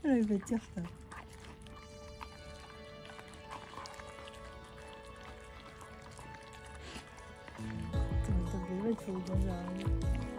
راهي فاتحتها.怎么都不会出现这样的？